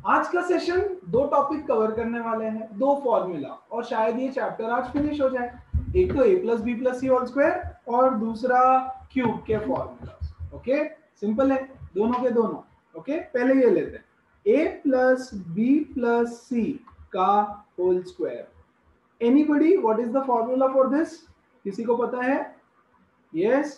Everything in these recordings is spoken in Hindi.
आज का सेशन दो टॉपिक कवर करने वाले हैं, दो फॉर्मूला, और शायद ये चैप्टर आज फिनिश हो जाए। एक तो a plus B plus C whole square और दूसरा क्यूब के फॉर्मूला। ओके, सिंपल है दोनों के दोनों। ओके, पहले ये लेते हैं a plus B plus C का whole square. Anybody what is the formula for this? किसी को पता है? Yes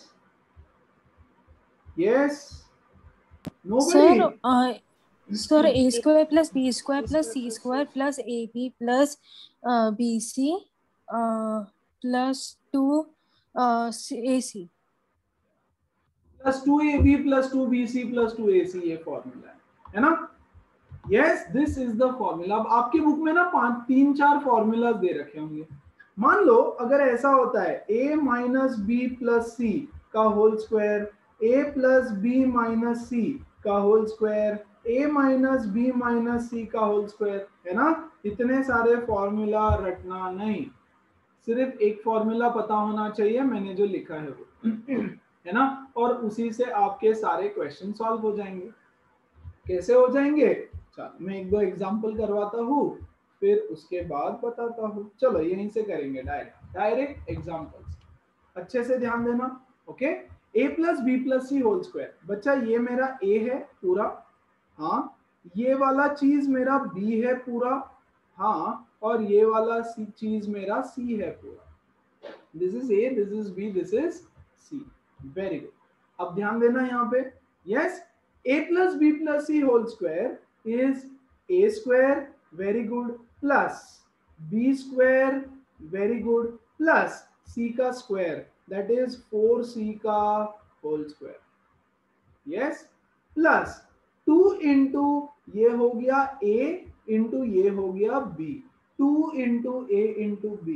yes, nobody. Sir A square plus B square plus C square plus A B plus B C plus 2 AC। Plus 2ab plus 2bc plus 2ac, ये फॉर्मूला है ना? Yes, this is the formula. अब आपकी बुक में ना तीन चार फॉर्मूला दे रखे होंगे। मान लो अगर ऐसा होता है a minus B plus C का whole square, a plus B minus C का whole square, a minus B minus C का होल स्क्वायर, है ना? इतने सारे फॉर्मूला रटना नहीं, सिर्फ एक फॉर्मूला पता होना चाहिए, मैंने जो लिखा है वो है ना? और उसी से आपके सारे क्वेश्चन सॉल्व हो जाएंगे। कैसे हो जाएंगे? चलो मैं एक दो एग्जांपल करवाता हूँ, फिर उसके बाद बताता हूँ। चलो यहीं से करेंगे, डायरेक्ट एग्जांपल्स। अच्छे से ध्यान देना। Okay, a plus B plus C whole square. बच्चा ये मेरा a है पूरा, हाँ। ये वाला चीज मेरा b है पूरा, हाँ। और ये वाला चीज मेरा c है पूरा। This is a, this is b, this is c। Very good. अब ध्यान देना यहाँ पे। Yes, a plus B plus C whole square is a square, very good, plus b square, very good, plus c का स्क्वायर, दैट इज 4c का whole square. Yes, plus 2 into ये हो गया a इंटू ये हो गया b, 2 into a into b।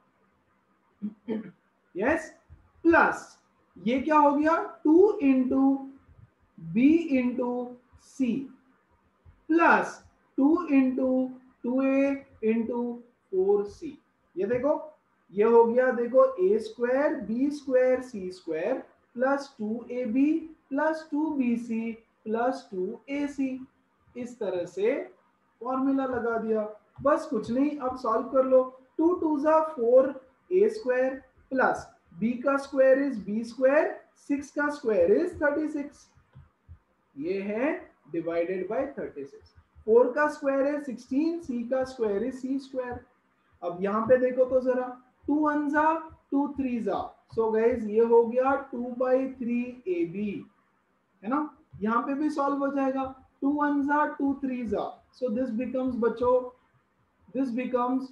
Yes, plus ये क्या हो गया 2 into B into C, plus 2 into 2a into 4c। ये देखो, ये हो गया, देखो a square B square C square plus 2ab plus 2bc plus 2ac। इस तरह से फॉर्मूला लगा दिया, बस कुछ नहीं। अब सॉल्व कर लो। 2 2 जा 4 a स्क्वायर प्लस b का स्क्वायर इज b स्क्वायर, 6 का स्क्वायर इज 36, ये है डिवाइडेड बाय 36। 4 का स्क्वायर है 16, c का स्क्वायर इज c स्क्वायर। अब यहाँ पे देखो तो जरा, 2 1 जा 2 3 जा, सो गाइस ये हो गया 2/3ab, है ना? यहाँ पे भी सॉल्व हो जाएगा। 2 1 जा 2 3 जा, सो दिस बिकम्स बच्चों, दिस बिकम्स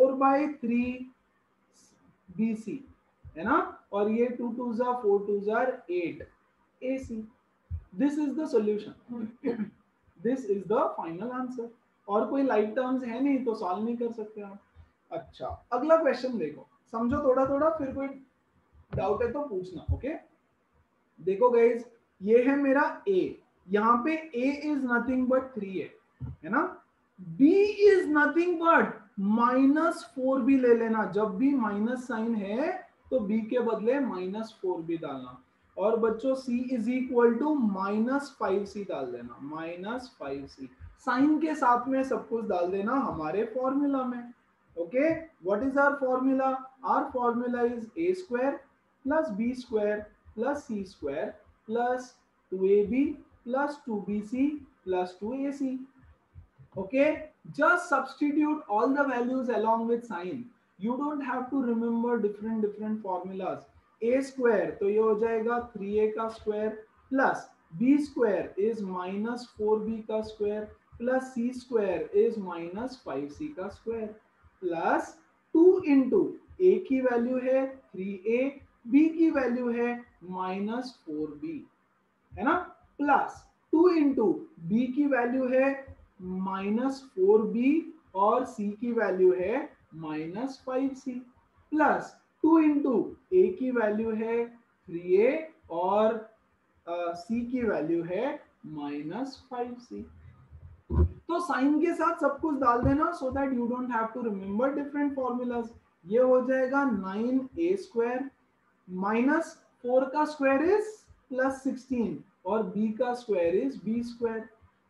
4/3bc, है ना? और ये 2 2 जा 4 2 जा 8ac। This is the solution, this is the final answer. और कोई लाइक टर्म्स है नहीं तो सॉल्व नहीं कर सकते आप। अच्छा, अगला क्वेश्चन देखो, समझो थोड़ा थोड़ा, फिर कोई डाउट है तो पूछना। ओके, देखो गाइज, ये है मेरा a, यहाँ पे a इज नथिंग बट 3 है ना? b इज नथिंग बट -4 भी ले लेना, जब भी माइनस साइन है तो b के बदले -4 भी डालना। और बच्चों c is equal to -5c डाल देना, -5c साइन के साथ में सब कुछ डाल देना हमारे फॉर्मूला में। Okay, what is our formula? Our formula is a square plus b square plus c square plus 2ab plus 2bc plus 2ac। okay, just substitute all the values along with sign. You don't have to remember different formulas. a square तो ये हो जाएगा 3a का square plus b square is -4b का square plus c square is -5c का स्क्वायर प्लस 2 इंटू a की वैल्यू है 3a, b की वैल्यू है -4b, है ना? प्लस 2 इंटू बी की वैल्यू है -4b और c की वैल्यू है -5c, प्लस 2 इंटू ए की वैल्यू है 3a और c की वैल्यू है -5c। तो साइन के साथ सब कुछ डाल देना so that you don't have to remember different formulas. ये हो जाएगा 9a स्क्वायर माइनस 4 का स्क्वायर इज +16 और b का स्क्वायर इज b स्क्वायर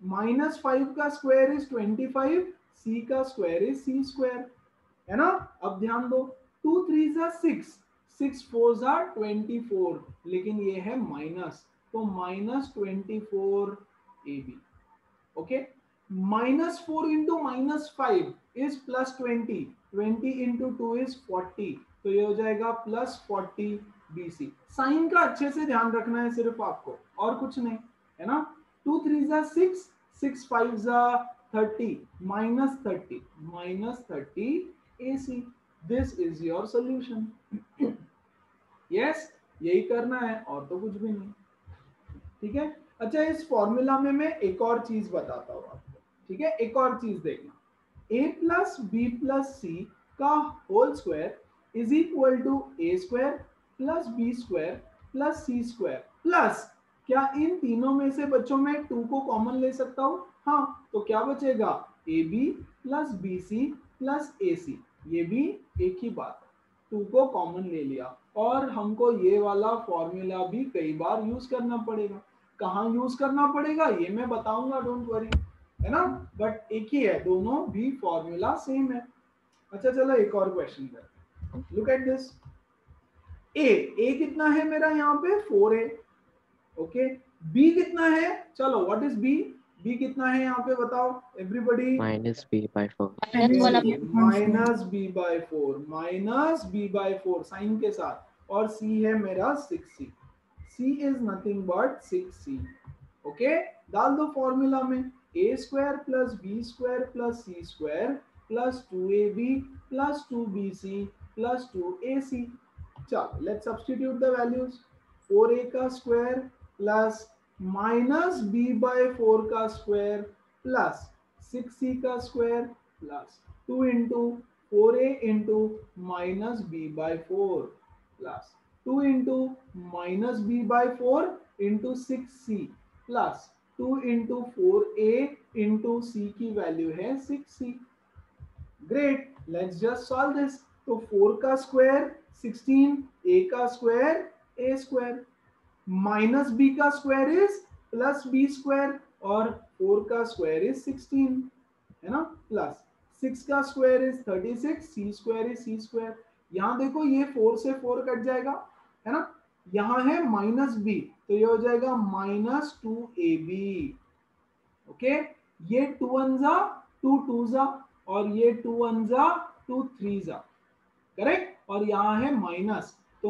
-5 का स्क्वायर इज 25, सी का स्क्वायर इज सी स्क्वायर, है ना। अब ध्यान दो, 2 3 6, 6 4 24, लेकिन ये है माइनस, तो -24 AB। Okay, -4 into -5 is +20, 20 into 2 is 40, तो ये हो जाएगा +40 BC। साइन का अच्छे से ध्यान रखना है सिर्फ आपको, और कुछ नहीं, है ना। 2 3 6, 6 5 30, -30 AC। This is your solution. Yes, यही करना है और तो कुछ भी नहीं, ठीक है। अच्छा, इस फॉर्मूला में मैं एक और चीज बताता हूँ आपको, ठीक है। एक और चीज देखना, a plus B plus C का whole square is equal to A square plus B square plus C square plus, क्या इन तीनों में से बच्चों में 2 को कॉमन ले सकता हूँ? हाँ, तो क्या बचेगा, A B plus B C plus A C, ये भी एक ही बात है, 2 को कॉमन ले लिया। और हमको ये वाला फॉर्मूला भी कई बार यूज करना पड़ेगा। कहाँ यूज करना पड़ेगा ये मैं बताऊंगा, डोंट वरी, है ना। बट एक ही है, दोनों भी फॉर्मूला सेम है। अच्छा चलो एक और क्वेश्चन करते हैं। लुक एट दिस, ए कितना है मेरा यहाँ पे 4a, ओके। बी कितना है, चलो व्हाट इज बी, बी कितना है यहाँ पे बताओ एवरीबडी। -b/4, -b/4 साइन के साथ, और सी है मेरा 6c, c is nothing but 6c, okay. डाल दो फॉर्मूला में, a square plus B square plus C square plus 2ab plus 2bc plus 2ac। चलो let's substitute the values, 4a का स्क्वायर प्लस -b/4 का स्क्वायर प्लस 6c का square plus 2 into 4a into -b/4 plus 2 into -b/4 into 6c plus 2 into 4a into c की वैल्यू है 6c। Great, let's just solve this. तो 4 का स्क्वायर 16, a का square a square, minus b का square is plus b square, और 4 का स्क्वायर इज 16, है ना, प्लस 6 का square is 36, c square is c square. यहाँ देखो ये 4 से 4 कट जाएगा, है ना। यहाँ है -b, तो ये हो जाएगा -2ab, ओके। ये 2 1 जा 2 2 जा, और ये 2 1 जा 2 3 जा, करेक्ट। और यहाँ है माइनस, तो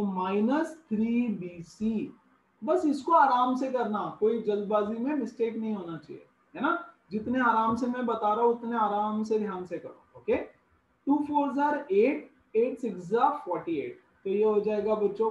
-3bc। बस इसको आराम से करना, कोई जल्दबाजी में मिस्टेक नहीं होना चाहिए, है ना। जितने आराम से मैं बता रहा हूं उतने आराम से ध्यान से करो, ओके। 2 4 8, 8 6 48, तो ये हो जाएगा बच्चों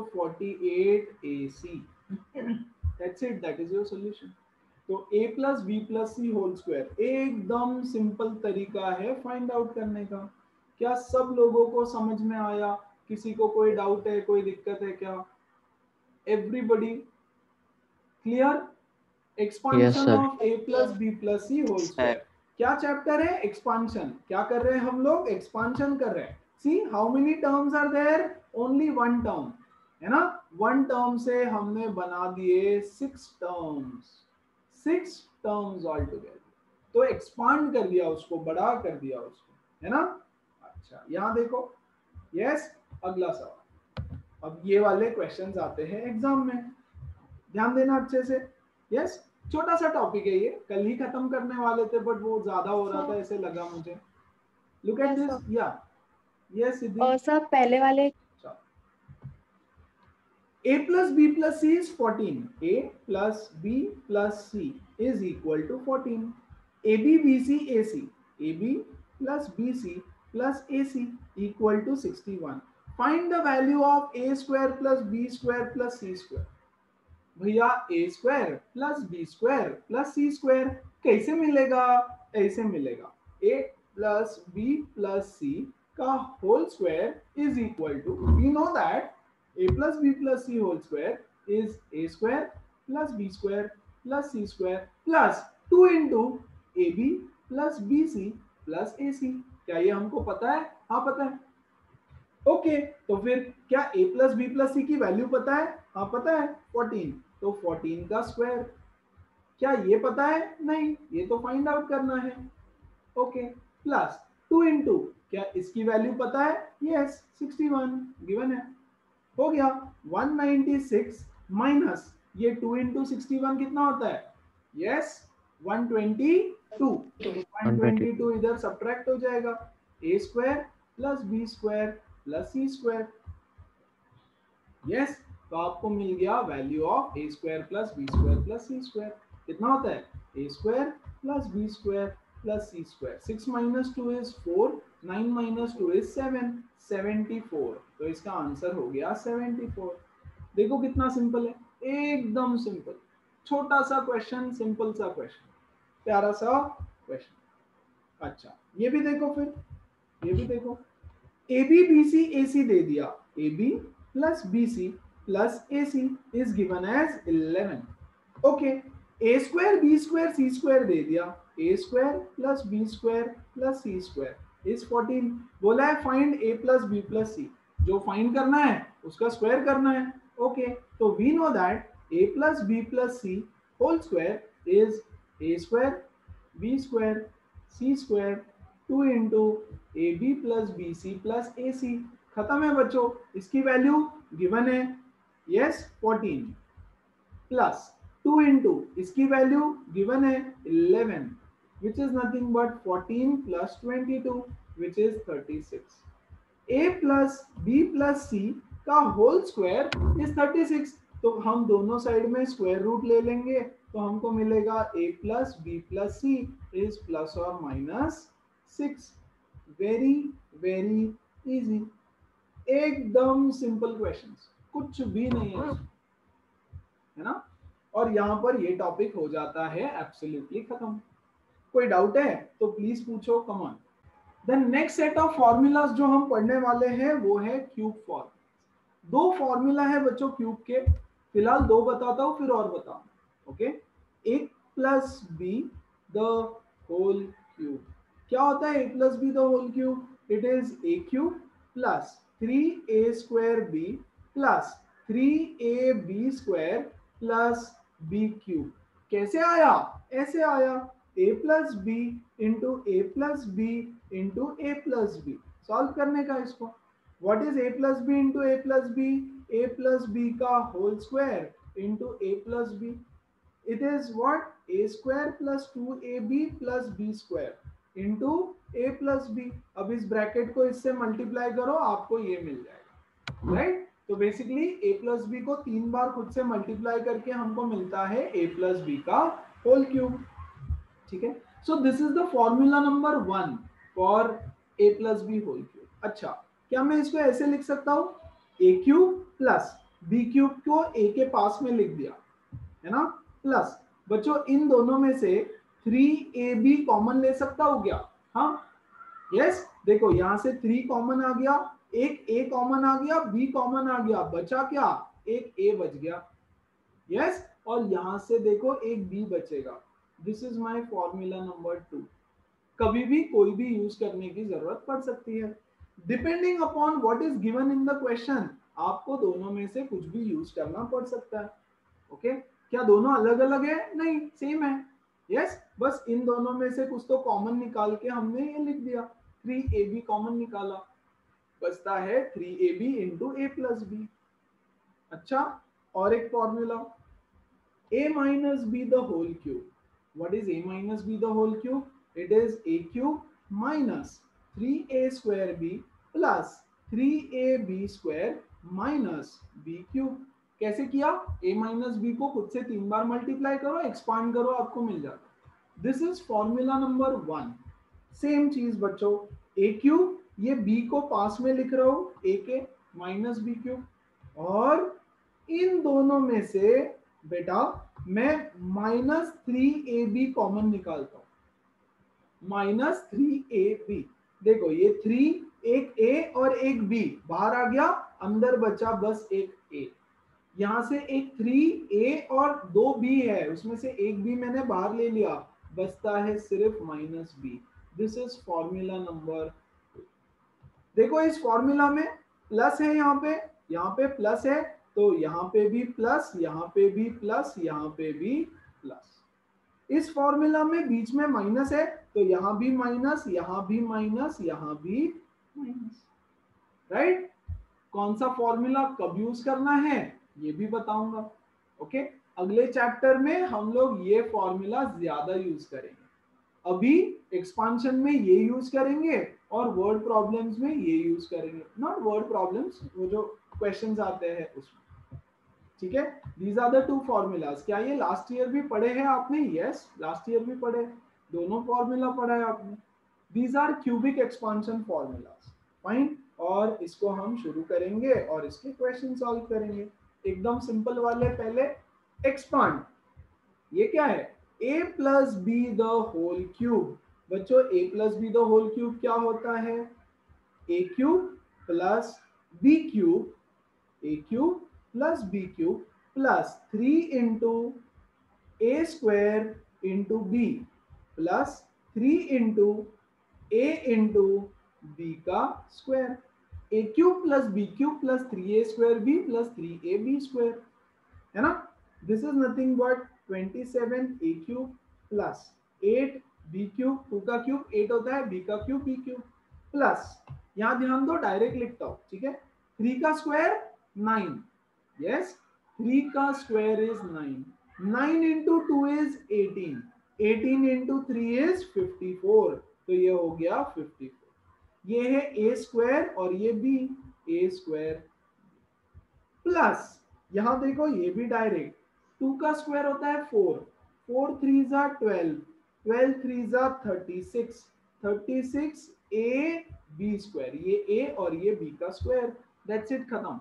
48ac। That's it, that is your solution. तो a plus B plus C whole square एकदम सिंपल तरीका है फाइंड आउट करने का। क्या सब लोगों को समझ में आया? किसी को कोई डाउट है, कोई दिक्कत है क्या? Everybody clear? Expansion of a plus B plus C whole square, क्या चैप्टर है? एक्सपांशन। क्या कर रहे हैं हम लोग? एक्सपांशन कर रहे हैं। See how many terms are there? Only one term, है ना। वन टर्म से हमने बना दिए 6 टर्म्स, 6 टर्म्स ऑल टुगेदर। तो एक्सपांड कर दिया उसको, बड़ा कर दिया उसको, है ना। अच्छा यहाँ देखो, यस। अगला सवाल, अब ये वाले क्वेश्चंस आते हैं एग्जाम में, ध्यान देना अच्छे से। यस, छोटा सा टॉपिक है ये, कल ही खत्म करने वाले थे बट वो ज्यादा हो रहा था ऐसे लगा मुझे। लुक एट दिस, या यस सिद्धि। और सर पहले वाले a plus b plus c is 14, a plus b plus c is equal to 14, ab bc ac, ab plus bc plus ac equal to 61, find the value of a square plus b square plus c square। भैया a square plus B square plus C square कैसे मिलेगा? ऐसे मिलेगा, a plus B plus C का whole square is equal to, we know that a plus b plus c whole square is a square plus b square plus c square plus 2 into ab plus bc plus ac। क्या ये हमको पता है? हाँ पता है, ओके। तो फिर क्या a plus b plus c की वैल्यू पता है? हाँ पता है, 14, तो 14 का स्क्वायर, क्या ये पता है? नहीं, ये तो फाइंड आउट करना है। ओके, प्लस 2 इंटू, क्या इसकी वैल्यू पता है? यस, 61 गिवन है। हो गया 196 माइनस ये 2 इंटू 61 कितना होता है? यस, 122। तो 122 इधर सब्ट्रैक्ट हो जाएगा, A square plus B square plus C square. Yes, तो आपको मिल गया value of A square plus B square plus C square. कितना होता है? A square plus B square plus C square. 6 minus 2 is 4, 9 minus 2 is 7, 74। तो इसका आंसर हो गया 74। देखो कितना सिंपल है, एकदम सिंपल, छोटा सा क्वेश्चन, सिंपल सा क्वेश्चन, प्यारा सा क्वेश्चन। अच्छा, ये भी देखो, फिर ये भी देखो, A B B C A C दे दिया, A B plus B C plus A C is given as 11। Okay, A square B square C square दे दिया, A square plus B square plus C square is 14। बोला है find A plus B plus C, जो फाइंड करना है उसका स्क्वायर करना है। ओके, तो we know that A plus B plus C whole square is A square B square C square 2 into A B plus B C plus A C. खत्म है बच्चों, इसकी वैल्यू गिवन है, यस 14, प्लस 2 इंटू इसकी वैल्यू गिवन है 11, which is nothing but 14 plus 22, which is 36. a plus b plus c का होल स्क्वायर इज 36। तो हम दोनों साइड में स्क्वायर रूट ले लेंगे, तो हमको मिलेगा a plus B plus C is plus और माइनस 6। वेरी वेरी इजी, एकदम सिंपल क्वेश्चंस, कुछ भी नहीं है ना। और यहाँ पर ये टॉपिक हो जाता है एब्सोल्युटली खत्म। कोई डाउट है तो प्लीज पूछो, come on. The next set of formulas जो हम पढ़ने वाले हैं वो है क्यूब फॉर्मूला। 2 फॉर्मूला है बच्चों क्यूब के, फिलहाल 2 बताता हूँ फिर और बताऊँ। Okay, a plus B the whole cube. क्या होता है a plus B the whole cube? It is a cube plus 3a square b plus 3ab square plus b cube. कैसे आया? ऐसे आया, a plus B into A plus B into A plus B. Solve करने का इसको। What is a plus B into A plus B? A plus B का whole square into A plus B. It is what? a square plus 2ab plus b square into A plus B. अब इस ब्रैकेट को इससे मल्टीप्लाई करो, आपको ये मिल जाएगा, राइट? तो बेसिकली a प्लस बी को 3 बार खुद से मल्टीप्लाई करके हमको मिलता है a प्लस बी का होल क्यूब। ठीक है, so this is the formula number 1 for a plus B whole cube. अच्छा, क्या मैं इसको ऐसे लिख सकता हूँ? a cube plus b cube को a के पास में लिख दिया, है ना, प्लस बच्चों इन दोनों में से 3ab कॉमन ले सकता हूँ क्या? हाँ, यस, देखो यहाँ से 3 कॉमन आ गया, एक a कॉमन आ गया, b कॉमन आ गया, बचा क्या? एक a बच गया, यस, और यहाँ से देखो एक b बचेगा। This is my formula number 2। कभी भी कोई भी यूज करने की जरूरत पड़ सकती है, depending upon what is given in the question. आपको दोनों में से कुछ भी यूज करना पड़ सकता है। ओके, क्या दोनों अलग अलग है? नहीं, सेम है। यस, बस इन दोनों में से कुछ तो कॉमन निकाल के हमने ये लिख दिया, 3ab कॉमन निकाला, बचता है 3ab into A plus B. अच्छा, और एक formula, a minus b the whole cube. What is a minus b the whole cube? It is a cube minus 3a square b plus 3ab square minus b cube. कैसे किया? a minus b को खुद से 3 बार मल्टीप्लाई करो, एक्सपांड करो, आपको मिल जाता। This is formula number 1। Same चीज बच्चों, a क्यूब, ये b को पास में लिख रहा हूं, a के माइनस b क्यूब, और इन दोनों में से बेटा मैं माइनस 3ab कॉमन निकालता हूं, माइनस 3ab। देखो ये 3, एक a और एक b बाहर आ गया, अंदर बचा बस एक a। यहां से एक 3a और 2b है, उसमें से एक b मैंने बाहर ले लिया, बचता है सिर्फ minus b। This is formula number 2। देखो इस फॉर्मूला में प्लस है, यहाँ पे प्लस है, तो यहाँ पे भी प्लस, यहाँ पे भी प्लस, यहाँ पे भी प्लस। इस फॉर्मूला में बीच में माइनस है, तो यहां भी माइनस, यहां भी माइनस, यहां भी माइनस, राइट। कौन सा फॉर्मूला कब यूज करना है ये भी बताऊंगा। ओके, अगले चैप्टर में हम लोग ये फॉर्मूला ज्यादा यूज करेंगे। अभी एक्सपांशन में ये यूज करेंगे और वर्ड प्रॉब्लम्स में ये यूज करेंगे, नॉट वर्ड प्रॉब्लम्स, वो जो क्वेश्चंस आते हैं उसमें। ठीक है, these are the two formulas. क्या ये लास्ट ईयर भी पढ़े हैं आपने? यस, लास्ट ईयर भी पढ़े, दोनों फॉर्मूला पढ़ा है आपने। These are cubic expansion formulas, fine. और इसको हम शुरू करेंगे और इसके क्वेश्चन सॉल्व करेंगे, एकदम सिंपल वाले। पहले एक्सपांड, ये क्या है? a plus B the whole cube. बच्चों a plus B the whole cube क्या होता है? a cube plus b cube, a cube plus b cube plus 3 into a square into b plus 3 into a into b का square. a cube plus b cube plus 3a square b plus 3ab square, है ना। This is nothing but 27 a cube plus 8 b cube, 2 का क्यूब 8 होता है, b का क्यूब b क्यूब प्लस, यहां ध्यान दो डायरेक्ट लिखता हूं, ठीक है। 3 का स्क्वायर 9, यस, 3 का square is 9, 9 into 2 is 18, 18 into 3 is 54, तो ये हो गया 54। ये है a स्क्वायर और ये b, a स्क्वायर प्लस, यहां देखो ये भी डायरेक्ट, 2 का स्क्वायर होता है 4, 4 3 जा 12, 12 3 जा 36, 36 a b स्क्वायर, ये a और ये b का स्क्वायर, दैट्स इट, खत्म,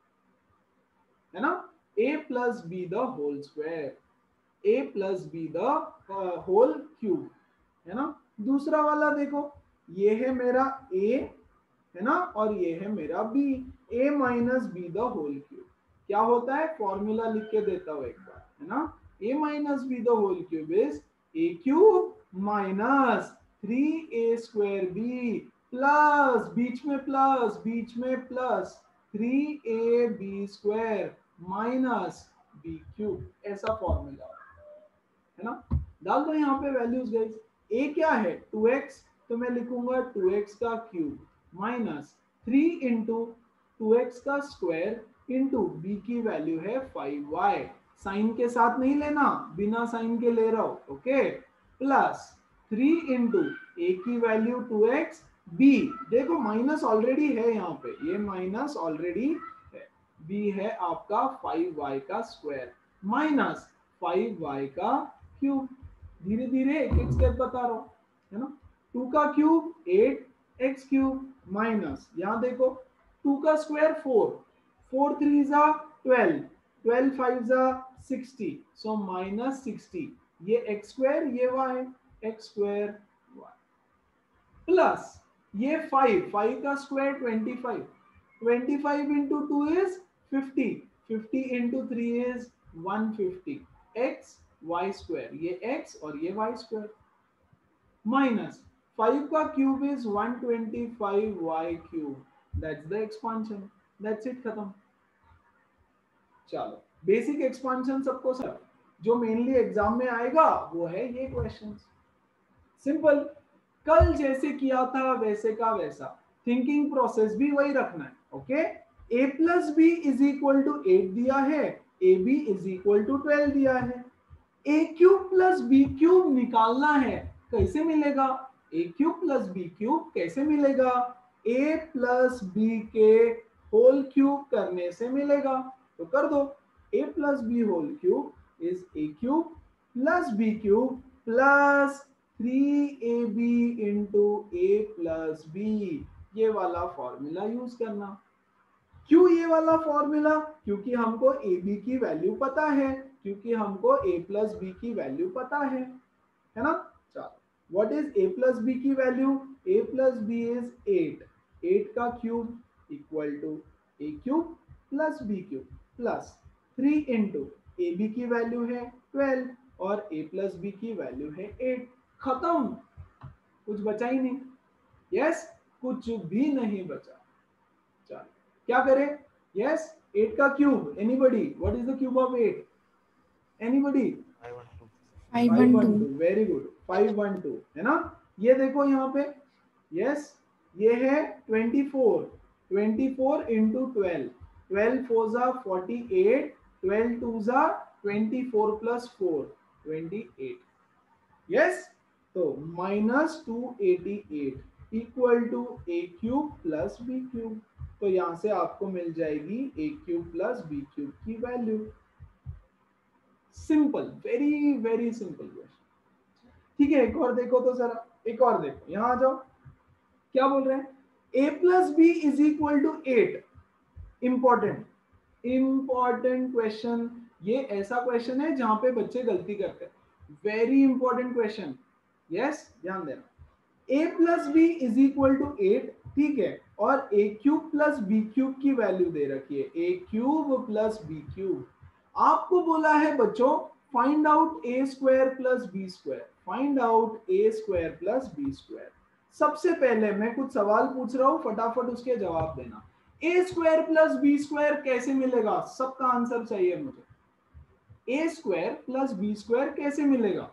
है ना। a plus B the whole square, a plus B the whole cube, है ना। दूसरा वाला देखो, ये है मेरा a, है ना, और ये है मेरा b, a minus B the whole cube क्या होता है? फॉर्मूला लिख के देता हूं एक बार, है ना। a minus B the whole cube is a cube minus 3a square b plus, बीच में प्लस, बीच में plus 3ab square minus b cube, ऐसा फॉर्मूला है ना। डाल दो यहाँ पे वैल्यूज गाइस। a क्या है? 2x, तो मैं लिखूंगा 2x का क्यूब माइनस 3 इंटू 2x का स्क्वायर इंटू b की वैल्यू है 5y, साइन के साथ नहीं लेना, बिना साइन के ले रहा हूं, ओके, प्लस 3 इंटू a की वैल्यू 2x, b देखो माइनस ऑलरेडी है यहाँ पे, ये माइनस ऑलरेडी है, b है आपका 5y का स्क्वायर माइनस 5y का क्यूब। धीरे धीरे एक एक स्टेप बता रहा हूं, है ना। 2 का क्यूब 8 x क्यूब माइनस, यहां देखो 2 का स्क्वायर 4, 4 3 जा 12, 12 5 जा 60, सो माइनस 60, ये x स्क्वायर ये y, x square y plus ये 5, 5 का square 25, 25 into 2 is 50, 50 into 3 is 150, x y square, ये x और ये y स्क्वायर माइनस 5 का cube is 125 y cube, that's the expansion, that's it, खत्म। चलो, बेसिक एक्सपांशन सबको सर, जो मेनली एग्जाम में आएगा वो है ये क्वेश्चन, सिंपल, कल जैसे किया था वैसे का वैसा, थिंकिंग प्रोसेस भी वही रखना है, okay. a plus B is equal to 8 दिया है, A B is equal to 12 दिया है, a cube plus B cube निकालना है, कैसे मिलेगा? a cube plus B cube कैसे मिलेगा? a प्लस बी के होल क्यूब करने से मिलेगा, तो कर दो, a plus B whole cube is a cube plus B cube plus 3ab into a plus B, ये वाला फॉर्मूला यूज करना। क्यों ये वाला फॉर्मूला? क्योंकि हमको ए बी की वैल्यू पता है, क्योंकि हमको a प्लस बी की वैल्यू पता है ना। चलो, what is a plus B की value? a plus B is 8, 8 का cube equal to a cube plus b cube plus 3 into A B की वैल्यू है 12 और a प्लस बी की वैल्यू है 8, खत्म, कुछ बचा ही नहीं, यस, कुछ भी नहीं बचा। चलो क्या करें? यस, 8 का cube, anybody, what is the cube of 8? Anybody? 512 very good 512 है ना। ये देखो यहाँ पे यस ये है 24 इंटू 12 4 जा 48 12 2 जा 24 प्लस 4 28 यस। तो -288 equal to A cube plus B cube. तो यहां से आपको मिल जाएगी A cube plus B cube की value. Simple, very very simple question. ठीक है, एक और देखो तो जरा, एक और देखो, यहां आ जाओ। क्या बोल रहे हैं? a plus B is equal to 8। Important question. ये ऐसा क्वेश्चन है जहां पे बच्चे गलती करते हैं। Very important question. यस, ध्यान देना। a plus B is equal to 8, ठीक है, और a cube plus B cube की वैल्यू दे रखी है, a cube plus B cube. आपको बोला है बच्चों find out A square plus B square, find out A square plus B square. सबसे पहले मैं कुछ सवाल पूछ रहा हूं, फटाफट उसके जवाब देना। A square plus B square कैसे मिलेगा? सबका आंसर चाहिए मुझे। A square plus B square कैसे मिलेगा?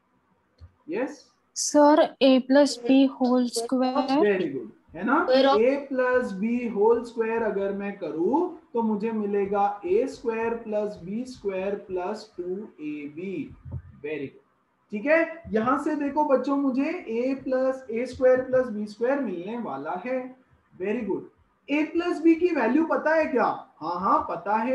Yes sir a plus B whole square very good, है ना। a plus B whole square अगर मैं करूं तो मुझे मिलेगा A square plus B square plus 2ab। Very good, ठीक है। यहां से देखो बच्चों मुझे A square plus B square मिलने वाला है। Very good. ए प्लस बी की वैल्यू पता है क्या? हाँ पता है,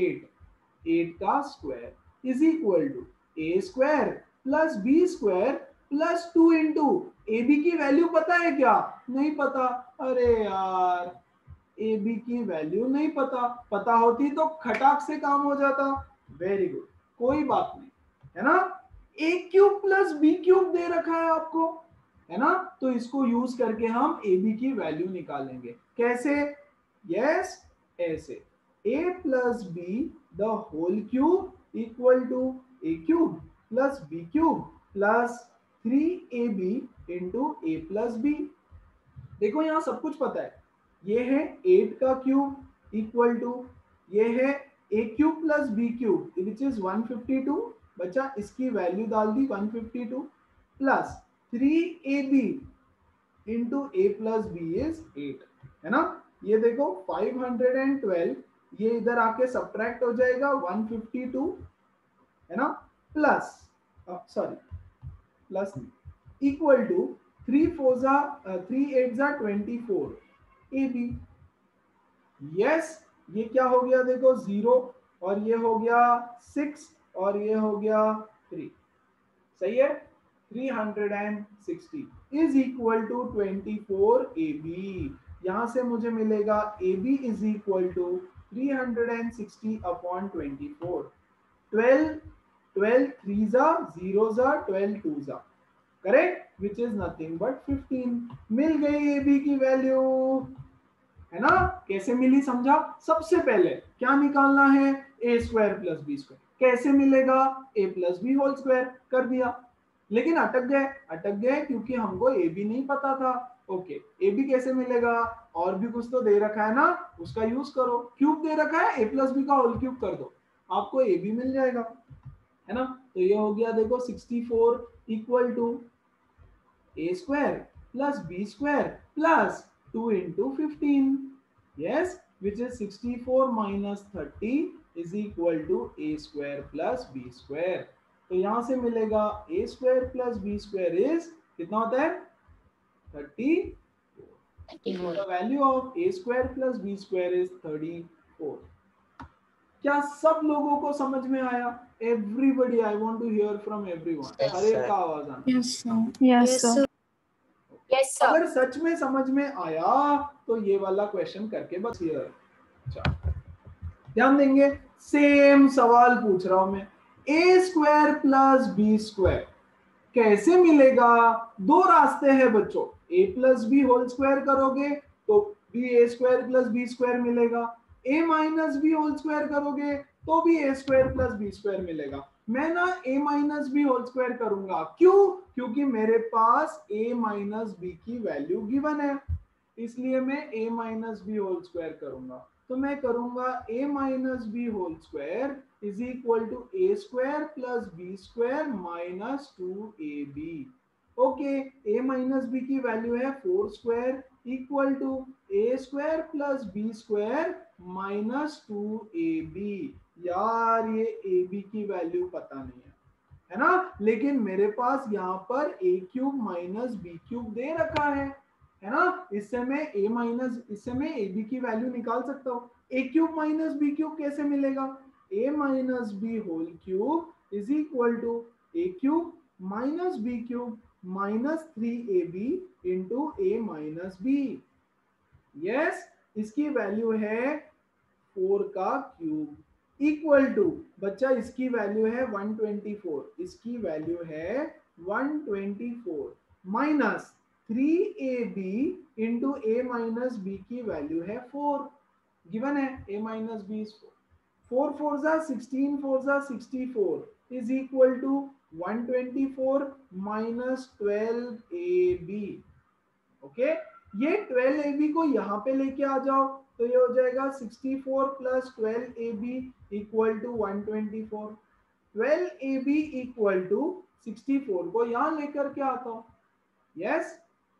8 का square is equal to A square plus B square plus 2 into A B की वैल्यू पता है क्या? नहीं पता। अरे यार, ए बी की वैल्यू नहीं पता, पता होती तो खटाक से काम हो जाता। वेरी गुड, कोई बात नहीं, है ना। A cube plus B cube दे रखा है आपको, है ना, तो इसको यूज करके हम ए बी की वैल्यू निकालेंगे। कैसे? यस, ऐसे A plus B the whole cube equal to A cube plus B cube plus 3ab into A plus B. देखो यहां सब कुछ पता है। ये है 8 का क्यूब इक्वल टू, ये है A cube plus B cube which is 152। बच्चा इसकी वैल्यू डाल दी 152 plus 3ab into A plus B is 8, है ना। ये देखो 512, ये इधर आके सब्ट्रैक्ट हो जाएगा 152, है ना, plus sorry plus equal to 3 8 जा 24 ए बी। यस, ये क्या हो गया देखो 0, और ये हो गया 6, और ये हो गया 3। सही है, 360 is equal to 24 A B. यहां से मुझे मिलेगा A B is equal to 360 upon 24। 12 3 जा 0 जा 12 2 जा, correct, which is nothing but 15। मिल गई ए बी की वैल्यू, है ना। कैसे मिली समझा? सबसे पहले क्या निकालना है? A square plus B square. कैसे मिलेगा? A plus B whole square कर दिया, लेकिन अटक गए क्योंकि हमको ए बी नहीं पता था। ओके, ए बी कैसे मिलेगा? और भी कुछ तो दे रखा है ना, उसका यूज करो। क्यूब दे रखा है, ए प्लस बी का होल क्यूब कर दो, आपको ए बी मिल जाएगा, है ना। तो ये हो गया देखो 64 equal to A square plus B square plus 2 into 15, yes, which is 64 minus 30 is equal to a square plus b square। तो यहां से मिलेगा a square plus b square is कितना होता है? 34। The value of a square plus b square is 34। क्या सब लोगों को समझ में आया? Everybody, I want to hear from everyone. हर एक का आवाज आना। Yes sir, yes sir, yes sir. अगर सच में समझ में आया तो ये वाला क्वेश्चन करके बस हियर। ध्यान देंगे, सेम सवाल पूछ रहा हूं मैं। A square plus B square कैसे मिलेगा? दो रास्ते हैं बच्चों। A plus B whole square करोगे तो भी A square plus B square मिलेगा, A minus B whole square करोगे तो भी A square plus B square मिलेगा। मैं ना A minus B whole square करूंगा, क्यों? क्योंकि मेरे पास ए माइनस बी की वैल्यू गिवन है, इसलिए मैं A minus B whole square करूंगा। तो मैं करूंगा a minus B whole square is equal to A square plus B square minus 2ab। Okay, a minus B की वैल्यू है 4 square equal to A square plus B square minus 2ab। यार ये ab की वैल्यू पता नहीं है ना, लेकिन मेरे पास यहाँ पर a cube minus B cube दे रखा है ना, इससे मैं ए बी की वैल्यू निकाल सकता हूँ। A cube minus B cube कैसे मिलेगा? A minus B whole cube is equal to A cube minus B cube minus 3ab into A minus B. Yes, इसकी वैल्यू है 4 का क्यूब इक्वल टू, बच्चा इसकी वैल्यू है 124, इसकी वैल्यू है 124 माइनस 3ab इंटू ए माइनस बी की वैल्यू है 4, गिवन है a माइनस बी इज 4, 4 जा 16, 4 जा 64 is equal to 124 minus 12ab। Okay, ये 12ab को यहाँ पे लेके आ जाओ तो ये हो जाएगा 64 plus 12ab equal to 124। 12ab equal to 64 को यहाँ लेकर के आता हूँ। यस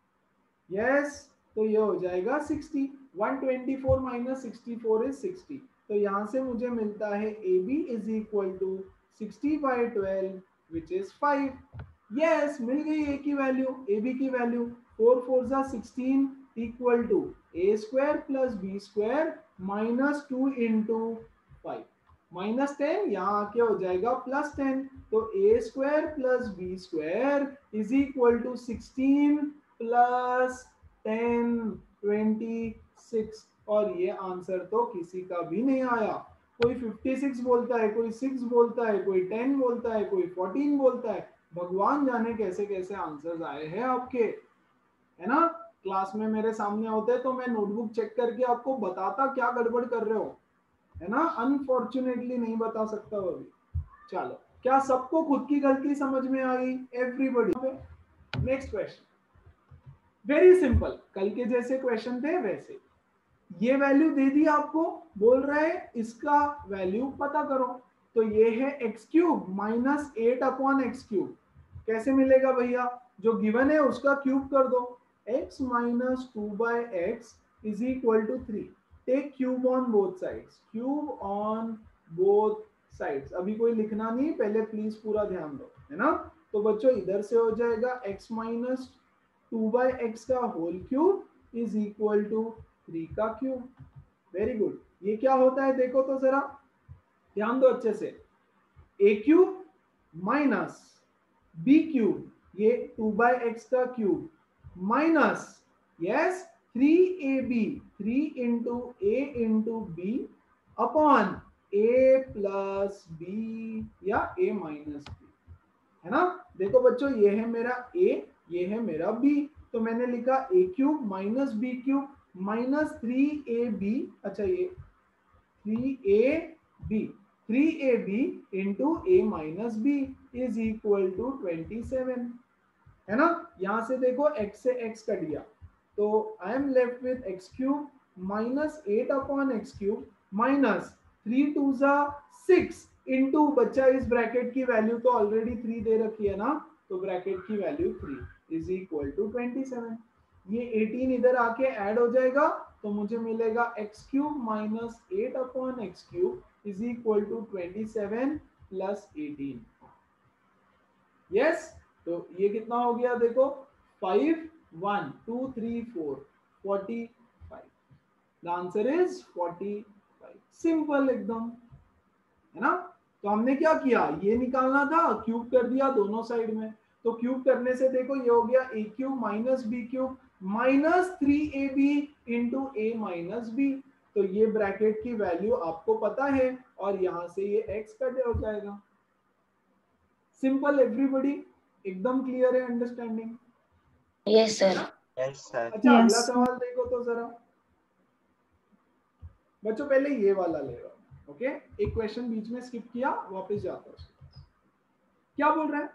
यस, तो ये हो जाएगा 60। 124 माइनस 64 इज 60, तो यहाँ से मुझे मिलता है ab is equal to 60 by 12 which is 5। Yes, मिल गई a की वैल्यू, ab की वैल्यू 4 4 जा 16 equal to A square plus B square minus 2 into 5 minus 10, यहाँ आके हो जाएगा प्लस 10, तो A square plus B square is equal to 16 plus 10 26। और ये आंसर तो किसी का भी नहीं आया। कोई 56 बोलता है, कोई 6 बोलता है, कोई 10 बोलता है, कोई 14 बोलता है। भगवान जाने कैसे कैसे आंसर्स आए हैं आपके, है ना। क्लास में मेरे सामने होते तो मैं नोटबुक चेक करके आपको बताता क्या गड़बड़ कर रहे हो, है ना। अनफॉर्चुनेटली नहीं बता सकता वो भी। चलो, क्या सबको खुद की गलती समझ में आई? Everybody. Next question, very simple, कल के जैसे क्वेश्चन थे वैसे। ये वैल्यू दे दी आपको, बोल रहे हैं इसका वैल्यू पता करो। तो ये है x cube minus 8 upon x cube. कैसे मिलेगा भैया? जो गिवन है उसका क्यूब कर दो। x minus 2 by X is equal to 3। Take cube on both sides, cube on both sides. अभी कोई लिखना नहीं, पहले प्लीज पूरा ध्यान दो, है ना। तो बच्चों इधर से हो जाएगा x माइनस 2 बाई एक्स का whole cube is equal to 3 का क्यूब। Very good. ये क्या होता है देखो तो जरा, ध्यान दो अच्छे से। A cube minus B cube, ये 2 बाई एक्स का cube minus, yes, 3ab, 3 into A into B upon A plus B या ए माइनस बी, है ना। देखो बच्चों, ये है मेरा a, ये है मेरा b, तो मैंने लिखा a cube minus B cube minus 3ab, अच्छा ये 3ab into a minus B is equal to 27, है ना। यहां से देखो x से x कट गया, तो I am left with x cube minus 8 upon x cube minus 3 2 जा 6 इंटू, बच्चा इस ब्रैकेट की वैल्यू तो ऑलरेडी 3 दे रखी है ना, तो ब्रैकेट की वैल्यू 3 इज इक्वल टू 27। ये 18 इधर आके ऐड हो जाएगा, तो मुझे मिलेगा x cube minus 8 upon x cube is equal to 27 plus 18। Yes, तो ये कितना हो गया देखो, 5 1 2 3 4 45। The answer is 45। सिंपल एकदम, है ना। तो हमने क्या किया, ये निकालना था, क्यूब कर दिया दोनों साइड में। तो क्यूब करने से देखो ये हो गया a cube minus B cube minus 3ab into A minus b. तो ये ब्रैकेट की वैल्यू आपको पता है, और यहां से ये x कट हो जाएगा। सिंपल एवरीबॉडी, एकदम क्लियर है, understanding? Yes sir. Yes sir. अच्छा, अगला सवाल देखो तो जरा बच्चों, पहले ये वाला ले रहा हूं, ओके। एक क्वेश्चन बीच में स्किप किया, वापस जाता हूं। क्या बोल रहा है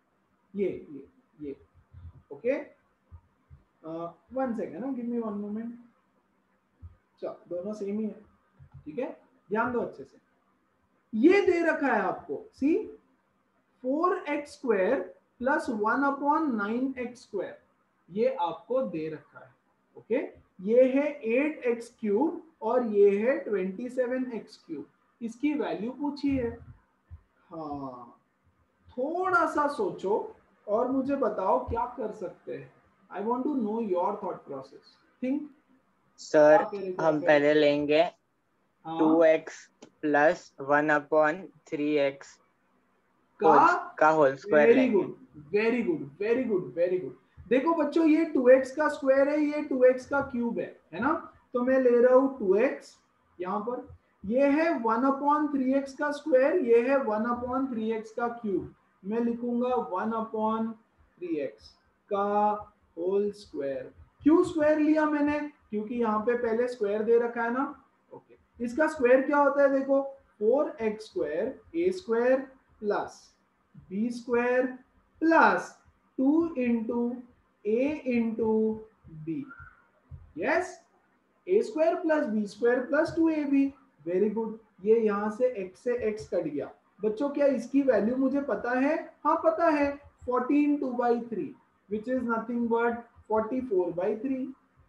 ये ओके, 1 सेकेंड ना, गिव मी 1 मोमेंट। चलो, दोनों सेम ही है, ठीक है, ध्यान दो अच्छे से। ये दे रखा है आपको, सी 4x² प्लस 1/9x², ये आपको दे रखा है। ओके, ये है 8x³ और ये है 27x³। इसकी वैल्यू पूछी है। हाँ, थोड़ा सा सोचो और मुझे बताओ क्या कर सकते हैं। I want to know your thought process. Think sir, हम पहले लेंगे 2x प्लस 1/3x का होल स्क्वायर लेंगे। Very good, very good, very good. देखो बच्चों, ये 2x का स्क्वायर है, ये 2x का क्यूब है ना। तो मैं ले रहा हूं 2x यहां पर, ये है 1/3x का स्क्वायर, ये है 1/3x का क्यूब। मैं लिखूंगा 1/3x का होल स्क्वायर। क्यों स्क्वायर लिया मैंने? क्योंकि यहाँ पे पहले स्क्वायर दे रखा है ना। ओके, इसका स्क्वायर क्या होता है? देखो 4x² a² plus b² plus 2 into a into b। Yes, a² plus b² plus 2ab। Very good. ये यहां से x से x कट गया। बच्चों, क्या इसकी वैल्यू मुझे पता है? हाँ पता है, 14 2/3 which is nothing but 44/3,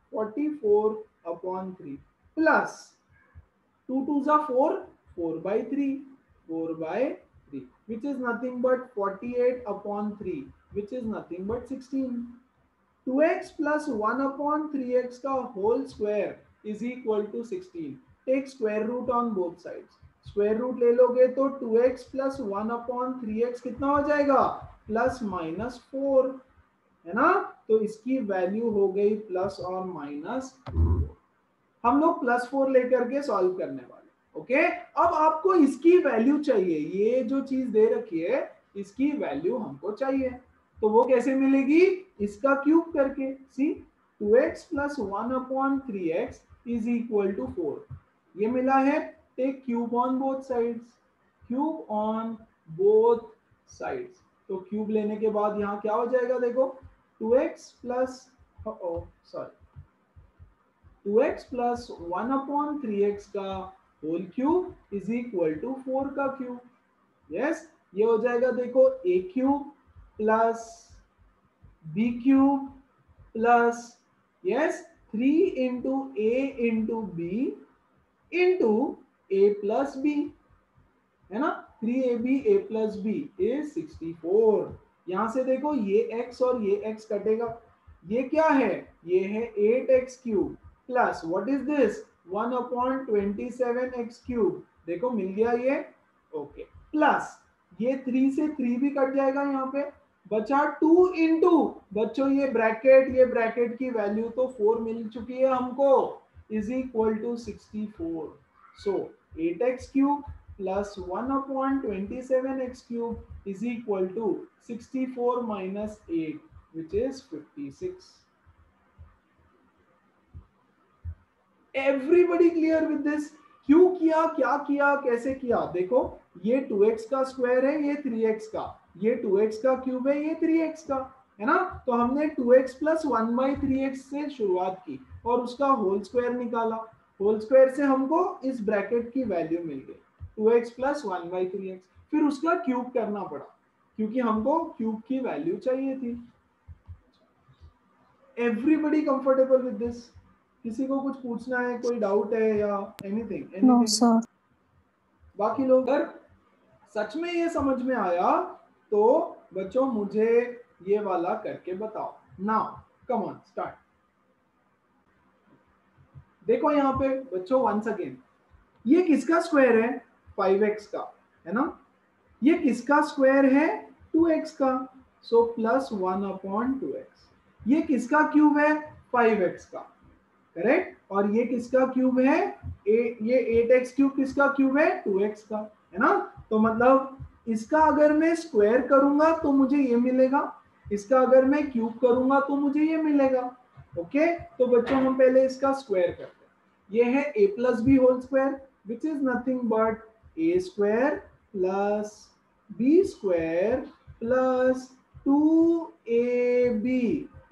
44/3 plus 2 2s are 4, 4/3, 4/3 which is nothing but 48/3 which is nothing but 16. 2x plus 1/3x का whole square is equal to 16. Take square root on both sides. Square root ले लोगे तो 2x plus 1/3x कितना हो जाएगा? प्लस माइनस 4, है ना। तो इसकी वैल्यू हो गई प्लस और माइनस 4। हम लोग +4 लेकर के सॉल्व करने वाले। ओके, अब आपको इसकी वैल्यू चाहिए। ये जो चीज दे रखी है इसकी वैल्यू हमको चाहिए, तो वो कैसे मिलेगी? इसका क्यूब करके। See 2x plus 1/3x is equal to 4, ये मिला है। Take cube on both sides, cube on both sides. तो क्यूब लेने के बाद यहाँ क्या हो जाएगा? देखो 2x plus 2x plus 1/3x का whole cube is equal to 4 का क्यूब। यस, ये हो जाएगा। देखो a cube plus b cube plus yes 3 into a into b into a plus b, है ना। 3ab a plus b is 64। यहां से देखो ये x और ये x कटेगा। ये क्या है? ये है 8x³ plus what is this 1/27x³। देखो मिल गया ये। ओके, प्लस ये 3 से 3 भी कट जाएगा, यहाँ पे बचा 2 इंटू बच्चों ये ब्रैकेट की वैल्यू तो 4 मिल चुकी है हमको, is equal to 64। So 8x³ plus 1/27x³ is equal to 64 minus 8 which is 56. Everybody clear with this? क्यों किया, क्या किया, कैसे किया? देखो ये 2x का स्क्वायर है, ये 3x का, ये 2x का क्यूब है, ये 3x का, है ना। तो हमने 2x प्लस 1/3x से शुरुआत की और उसका होल स्क्वायर निकाला। होल स्क्वायर से हमको इस ब्रैकेट की वैल्यू मिल गई 2x प्लस 1/3x। फिर उसका क्यूब करना पड़ा क्योंकि हमको क्यूब की वैल्यू चाहिए थी। Everybody comfortable with this? किसी को कुछ पूछना है, कोई डाउट है या एनीथिंग? No sir. बाकी लोग अगर सच में ये समझ में आया तो बच्चों मुझे ये वाला करके बताओ। Now come on start. देखो यहाँ पे बच्चों वंस अगेन, ये किसका स्क्वायर है? 5x का, है ना। ये किसका स्क्वायर है? 2x का, सो प्लस 1/2x। ये किसका क्यूब है? 5x का, करेक्ट। और ये किसका क्यूब है? ये 8x³ किसका क्यूब है? 2x का, है ना। तो मतलब इसका अगर मैं स्क्वायर करूंगा तो मुझे ये मिलेगा, इसका अगर मैं क्यूब करूंगा तो मुझे ये मिलेगा। ओके, तो बच्चों हम पहले इसका स्क्वायर करते हैं। ये है a plus B whole square which is nothing but a² plus b² plus 2ab।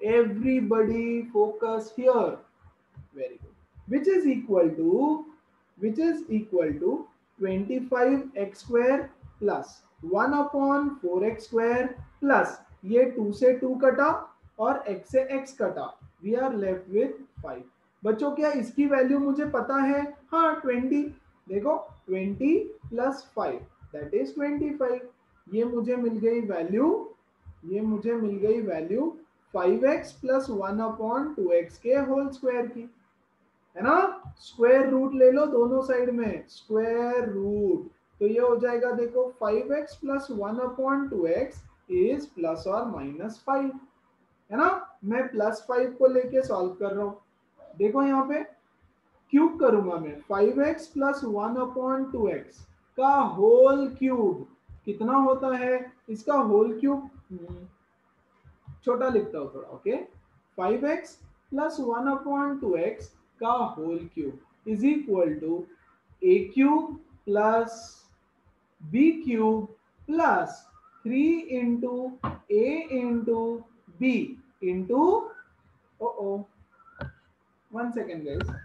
Everybody focus here. Very good. Which is equal to which is equal to 25x square plus 1/4x square plus ये 2 से 2 कटा और x से x कटा, वी आर लेफ्ट विथ 5। बच्चों क्या इसकी वैल्यू मुझे पता है? हाँ 20, देखो 20 प्लस 5 दैट इज 25। ये मुझे मिल गई वैल्यू, ये मुझे मिल गई वैल्यू 5x प्लस 1/2x के होल स्क्वायर की, है ना। स्क्वायर रूट ले लो दोनों साइड में, स्क्वायर रूट, तो ये हो जाएगा देखो 5x plus 1/2x is plus और माइनस 5, है ना। मैं प्लस 5 को लेके सॉल्व कर रहा हूं, देखो यहाँ पे क्यूब करूंगा मैं, 5x प्लस 1/2x का होल क्यूब कितना होता है? इसका होल क्यूब छोटा लिखता हूं थोड़ा, ओके। 5x प्लस 1/2x का whole cube is equal to a cube plus b cube plus 3 into a into b into, oh 1 second guys,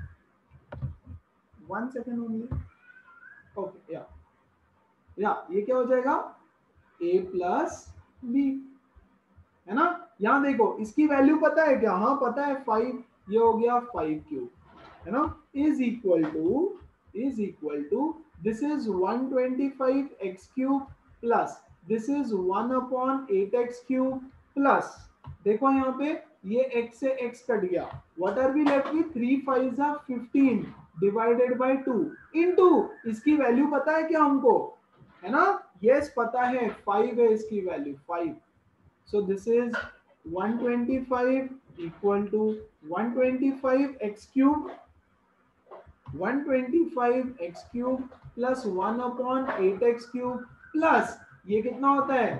1 second only, okay या ये क्या हो जाएगा? a प्लस b, है ना। यहां देखो इसकी वैल्यू पता है क्या? हाँ पता है 5, ये हो गया 5 क्यूब, है ना, is equal to this is 125x cube plus this is 1/8x cube plus, देखो यहाँ पे ये x से x कट गया, what are we left with? 3 5 15 divided by 2 into, इसकी वैल्यू पता है क्या हमको? है ना, यस पता है, 5 है इसकी value 5। So this is 125 equal to 125x cube, 125x cube plus 1/8x cube plus ये कितना होता है?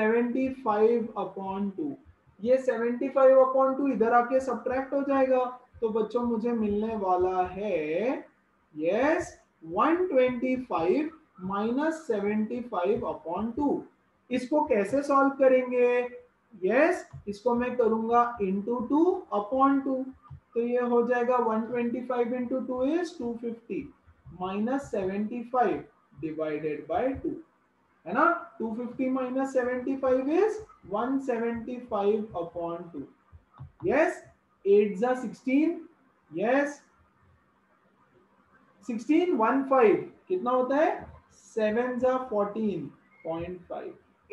75/2। ये 75/2 इधर आके सब्ट्रैक्ट हो जाएगा, तो बच्चों मुझे मिलने वाला है यस 125 माइनस 75/2। इसको कैसे सॉल्व करेंगे? यस इसको मैं करूंगा इंटू 2/2, तो ये हो जाएगा 125 into 2 is 250 minus 75 divided by 2, है ना। 250 माइनस 75 इज 175/2। यस 8 जा 16, यस 16 1 5 कितना होता है? 7 जा 14.5,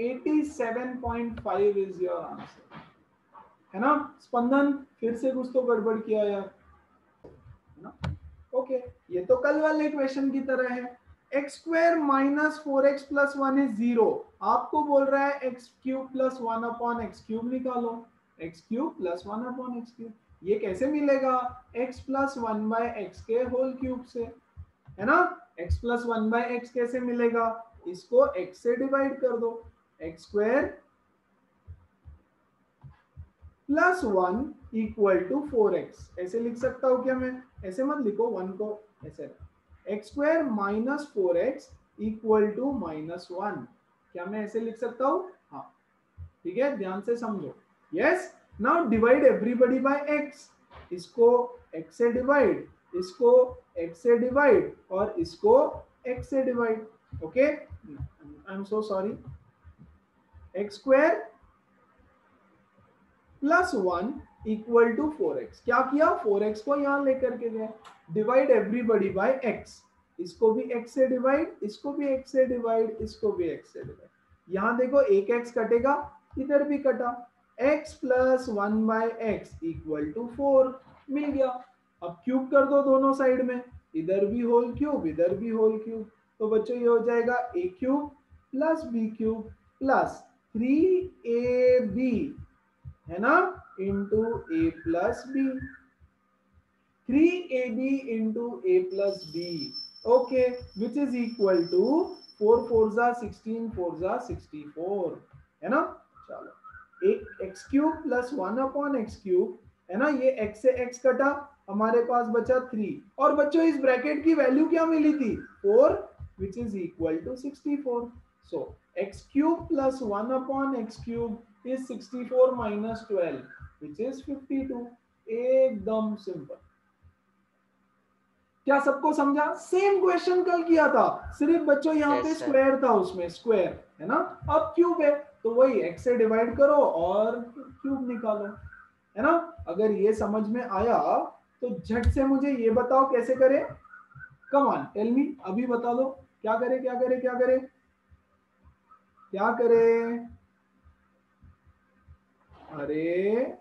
87.5 इज योर आंसर, है ना। स्पंदन फिर से कुछ तो गड़बड़ किया यार, है ना। ओके ये तो कल वाले क्वेश्चन की तरह है। X square minus 4x plus 1 is 0, आपको बोल रहा है x cube plus 1/x cube निकालो, x cube plus 1/x cube, ये कैसे मिलेगा? x प्लस 1/x के होल क्यूब से, है ना। x प्लस 1/x कैसे मिलेगा? इसको x से डिवाइड कर दो, x square plus 1 equal to 4x, ऐसे लिख सकता हूं क्या मैं? ऐसे मत लिखो, 1 को ऐसे, x square minus 4x equal to -1, क्या मैं ऐसे लिख सकता हूं? हाँ ठीक है, ध्यान से समझो। Yes now divide everybody by x, इसको x से डिवाइड, इसको x से डिवाइड और इसको x से divide, okay. I am so sorry, x square plus 1 equal to 4x, क्या किया? 4x को यहां लेकर के गए, डिवाइड एवरीबॉडी बाय x, इसको भी x से डिवाइड, इसको भी x से डिवाइड, इसको भी x से डिवाइड, यहां देखो एक x कटेगा, इधर भी कटा, x plus 1/x equal to 4 मिल गया। अब क्यूब कर दो दोनों साइड में, इधर भी होल क्यूब, इधर भी होल क्यूब, तो बच्चों ये हो जाएगा a cube plus b cube plus 3ab, है ना, into a plus b, 3ab into a plus b, okay, which is equal to 4 4 जा 16, 4 जा 64, है ना। चलो एक x cube plus 1/x cube, है ना, ये x से x कटा, हमारे पास बचा 3, और बच्चों इस ब्रैकेट की वैल्यू क्या मिली थी? 4 which is equal to 64, so x cube plus 1/x cube is 64 minus 12 which is 52, एकदम सिंपल। क्या सबको समझा? सेम क्वेश्चन कल किया था, सिर्फ बच्चों यहाँ Yes, पे sir. स्क्वायर था, उसमें स्क्वायर है ना, अब क्यूब है तो वही x से डिवाइड करो और क्यूब निकालो, है ना। अगर ये समझ में आया तो झट से मुझे ये बताओ कैसे करें। कम ऑन टेल मी, अभी बता दो क्या करें क्या करें क्या करें क्या करें। अरे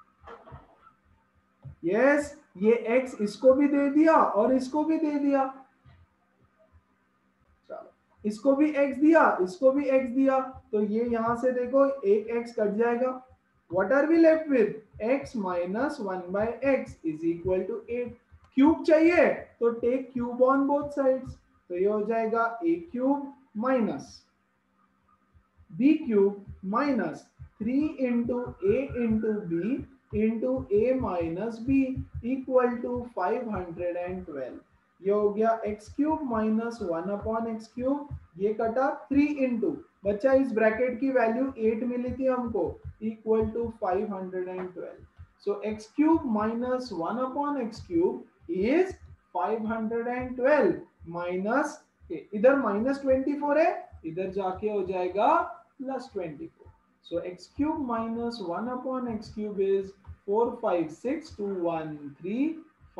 यस, ये x इसको भी दे दिया और इसको भी दे दिया, चलो इसको भी x दिया इसको भी x दिया, तो ये यहां से देखो एक x कट जाएगा, what are we left with, x minus 1/x is equal to 8। Cube चाहिए तो take cube on both sides, तो ये हो जाएगा a cube minus b cube minus 3 into a into b into a minus b equal to 512। ये हो गया x cube minus 1/x cube, ये कटा 3 इंटू, बच्चा इस ब्रैकेट की वैल्यू 8 मिली थी हमको, equal to 512। So x cube minus 1/x cube is 512 minus, इधर माइनस 24 है, इधर जाके हो जाएगा plus 24। So x cube minus 1/x cube is 456,213,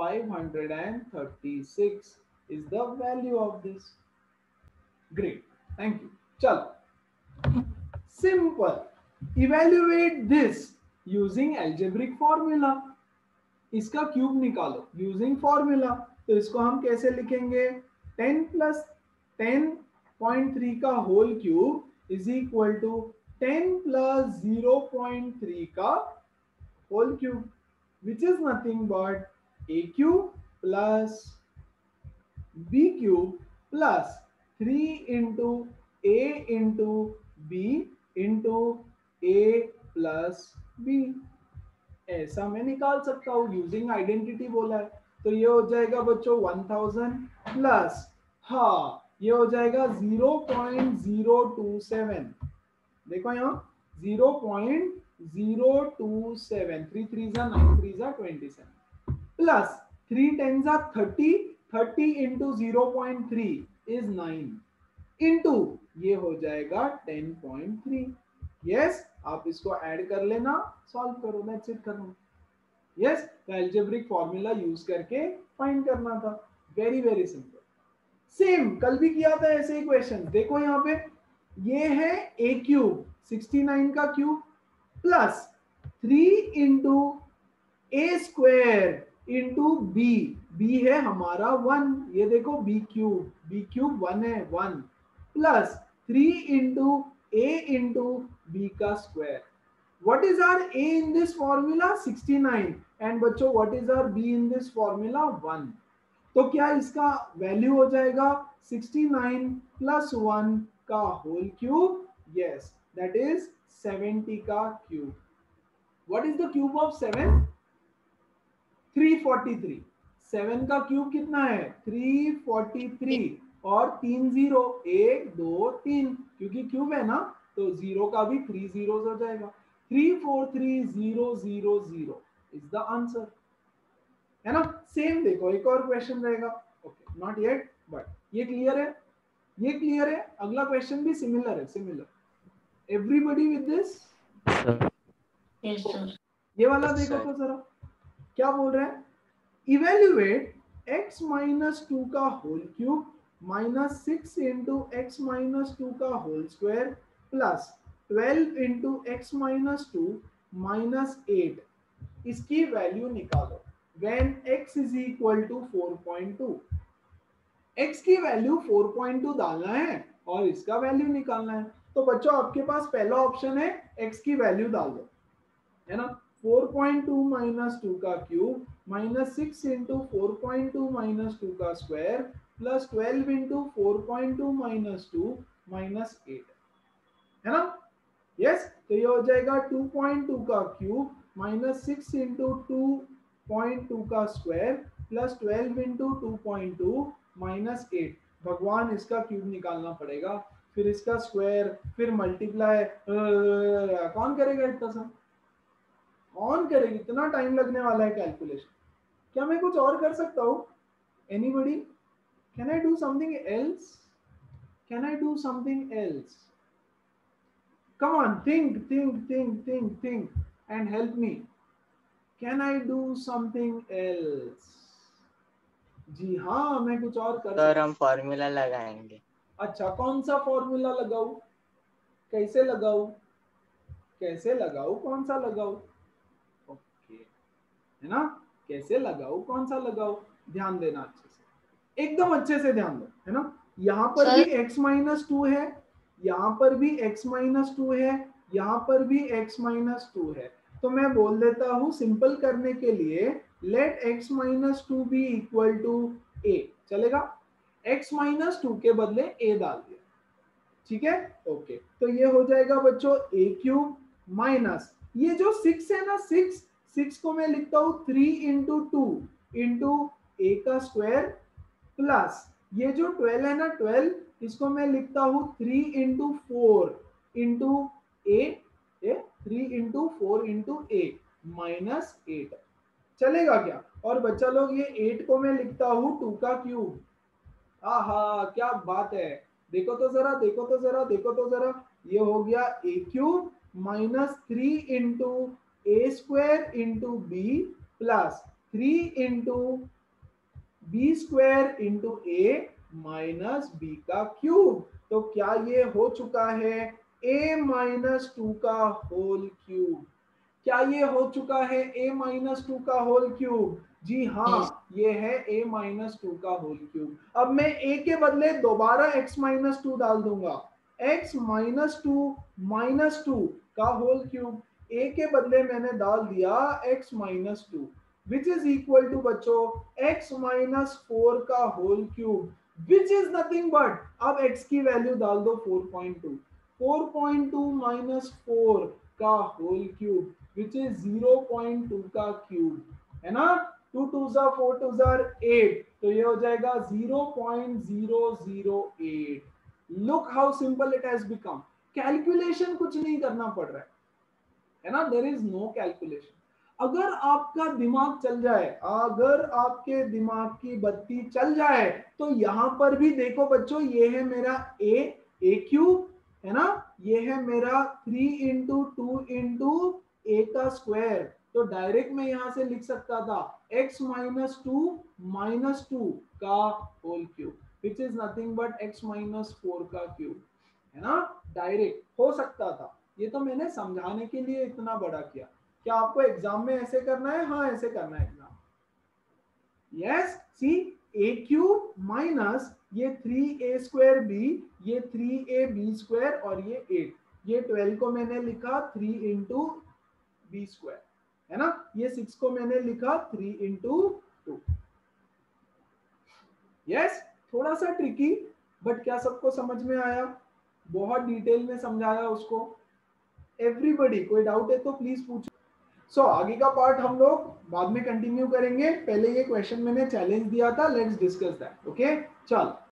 536 is the value of this. Great, thank you. चलो, simple. Evaluate this using algebraic formula. इसका क्यूब निकालो यूजिंग फॉर्मूला, तो इसको हम कैसे लिखेंगे, 10 प्लस 10.3 का whole cube is equal to 10 plus 0.3 का whole cube, which is nothing but a cube plus b cube plus 3 into a into b into a plus b। ऐसा मैं निकाल सकता हूँ यूजिंग आइडेंटिटी बोला है, तो ये हो जाएगा बच्चों 1000 प्लस, हाँ ये हो जाएगा 0.027, देखो यहाँ 0.027, 3 3 9 3 27 प्लस 3 10 30, 30 इंटू 0.3 इज 9 इंटू ये हो जाएगा 10.3। यस, आप इसको ऐड कर लेना, सॉल्व करो, दैट्स इट, करना। यस, तो अलजेब्रिक फॉर्मूला यूज करके फाइंड करना था, वेरी वेरी सिंपल। सेम कल भी किया था ऐसे ही क्वेश्चन, देखो यहाँ पे ये है a क्यूब 69 का cube plus 3 into a square into b है हमारा 1, ये देखो b क्यूब 1 है 1 plus 3 into a into b का square. What is our a in this formula? 69, and बच्चों what is our b in this formula? 1। तो क्या इसका वैल्यू हो जाएगा 69 प्लस 1 का whole cube, yes that is 70 का cube. What is the cube of 7? 343। 7 का क्यूब कितना है 343, और 3 0 1 2 3, क्योंकि क्यूब है ना तो जीरो का भी 3 zeros हो जाएगा, 343000 इज द आंसर, है ना। सेम देखो एक और क्वेश्चन रहेगा, ओके नॉट येट बट ये क्लियर है, ये क्लियर है। अगला क्वेश्चन भी सिमिलर है, similar, everybody with this, Yes, sir. ये वाला Yes, देखो sir. तो जरा क्या बोल रहे हैं, इवेल्युएट x माइनस 2 का whole cube minus 6 into x minus 2 का whole square plus 12 into x minus 2 minus 8, इसकी वैल्यू निकालो when x is equal to 4.2। x की वैल्यू 4.2 डालना है और इसका वैल्यू निकालना है, तो बच्चों आपके पास पहला ऑप्शन है x की वैल्यू डाल दो, है ना। 4.2 माइनस 2 का क्यूब माइनस 6 इंटू 4.2 माइनस 2 का square plus 12 into 4.2 minus 2 minus 8, है ना। यस, तो ये हो जाएगा 2.2 का क्यूब माइनस 6 इंटू 2.2 का स्क्वायर प्लस 12 इंटू 2.2 माइनस 8। भगवान इसका क्यूब निकालना पड़ेगा, फिर इसका स्क्वायर, फिर मल्टीप्लाई, कौन करेगा इतना सब, कौन करेगी, इतना टाइम लगने वाला है कैलकुलेशन। क्या मैं कुछ और कर सकता हूँ, Anybody? Can I do something else? Can I do something else? Come on, think and help me. Can I do something else? जी हाँ, मैं कुछ और कर सर हम फॉर्मूला लगाएंगे। अच्छा, कौन सा फॉर्मूला लगाऊं? कैसे लगाऊं? कौन सा लगाऊं? ओके, है ना? कैसे लगाऊं, कौन सा लगाऊं? ध्यान देना अच्छे से, एकदम अच्छे से ध्यान दो, है ना? यहाँ पर भी x-2 है, यहाँ पर भी x-2 है, यहाँ पर भी x-2 है। तो मैं बोल देता हूं सिंपल करने के लिए let x-2 be equal to a, चलेगा? x-2 के बदले a डाल दिया, ठीक है? ओके, तो ये हो जाएगा बच्चों a क्यूब माइनस ये जो 6 है ना, 6 को मैं लिखता हूं 3 इंटू 2 इंटू a का स्क्वायर प्लस ये जो 12 है ना, 12 इसको मैं लिखता हूं 3 into 4 into a, 3 into 4 into a minus 8, चलेगा क्या? और बच्चा लोग ये 8 को मैं लिखता हूं 2 का क्यूब। आहा, क्या बात है! देखो तो जरा, ये हो गया a cube minus 3 into a square into b plus 3 into b square into a minus b का क्यूब। तो क्या ये हो चुका है a माइनस 2 का होल क्यूब? क्या ये हो चुका है a माइनस 2 का होल क्यूब? जी हाँ, ये है a माइनस 2 का होल क्यूब। अब मैं a के बदले दोबारा x माइनस 2 डाल दूंगा, x माइनस 2 का होल क्यूब। a के बदले मैंने डाल दिया x minus 2 which is equal to बच्चों x माइनस 4 का whole cube, which is nothing but, अब x की वैल्यू डाल दो 4.2 माइनस 4 का होल क्यूब विच इज 0.2 का क्यूब, है ना? 2 2 4 2 8, तो ये हो जाएगा 0.008। Look how simple it has become. Calculation कुछ नहीं करना पड़ रहा है ना? There is no calculation. अगर आपका दिमाग चल जाए, अगर आपके दिमाग की बत्ती चल जाए, तो यहां पर भी देखो बच्चों, ये है मेरा a क्यूब, है ना? ये है मेरा 3 इंटू 2 इंटू a का स्क्वायर। तो डायरेक्ट मैं यहां से लिख सकता था x माइनस 2 का whole cube which is nothing but x minus 4 का क्यूब, है ना? डायरेक्ट हो सकता था। ये तो मैंने समझाने के लिए इतना बड़ा किया। क्या आपको एग्जाम में ऐसे करना है? हाँ, ऐसे करना है exam. Yes, see a cube minus ये 3a स्क्वायर b, ये 3ab स्क्वायर और ये 8, ये 12 को मैंने लिखा 3 इंटू बी स्क्वायर, है ना? ये 6 को मैंने लिखा 3 इंटू 2। यस, थोड़ा सा ट्रिकी, बट क्या सबको समझ में आया? बहुत डिटेल में समझाया उसको। एवरीबॉडी, कोई डाउट है तो प्लीज पूछो। सो आगे का पार्ट हम लोग बाद में कंटिन्यू करेंगे। पहले ये क्वेश्चन मैंने चैलेंज दिया था, लेट्स डिस्कस दैट। ओके, चल।